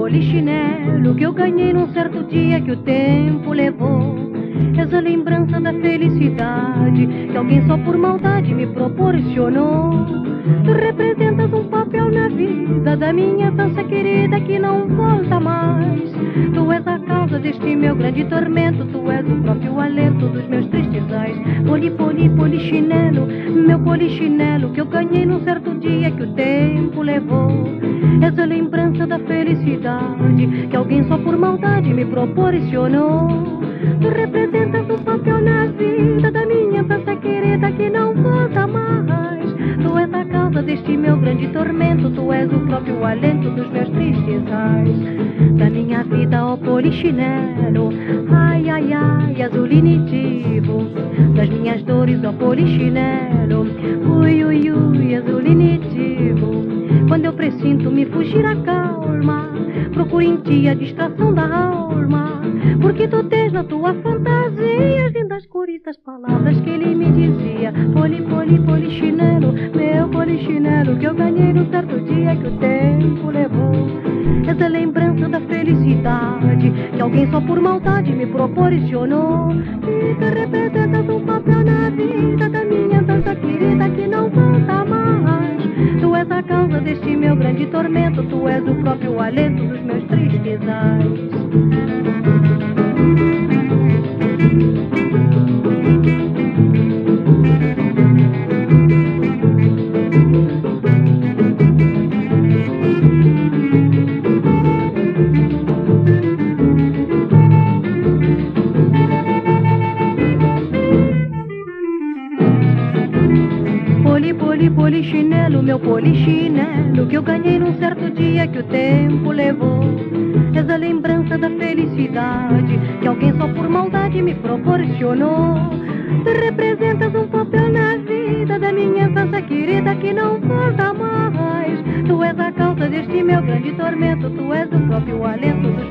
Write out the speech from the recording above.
polichinelo que eu ganhei num certo dia que o tempo levou. És a lembrança da felicidade que alguém só por maldade me proporcionou. Tu representas um papel na vida da minha dança querida que não volta mais. Tu és a causa deste meu grande tormento, tu és o próprio alento dos meus tristes ais. Polichinelo, meu polichinelo que eu ganhei num certo dia que o tempo levou. És a lembrança da felicidade que alguém só por maldade me proporcionou. Tu representas um papel na vida da minha dança querida que não volta mais. Tu és a causa deste meu grande tormento, tu és o próprio alento dos meus tristes ais. Da minha vida, ó polichinelo, ai, ai, ai, azul initivo. Das minhas dores, ó polichinelo, ui, ui, ui, azul initivo. Quando eu presinto me fugir a calma, procuro em ti a distração da alma, porque tu tens na tua fantasia as lindas coritas palavras que ele me dizia. Polichinelo, meu polichinelo que eu ganhei num certo dia que o tempo levou. Essa lembrança da felicidade que alguém só por maldade me proporcionou. E tu representas um papel na vida da minha dança querida que não volta mais. Tu és a causa deste meu grande tormento, tu és o próprio alento dos meus tristes ais. Polichinelo, meu polichinelo que eu ganhei num certo dia que o tempo levou. És a lembrança da felicidade que alguém só por maldade me proporcionou. Tu representas um papel na vida da minha dança querida que não volta mais. Tu és a causa deste meu grande tormento, tu és o próprio alento dos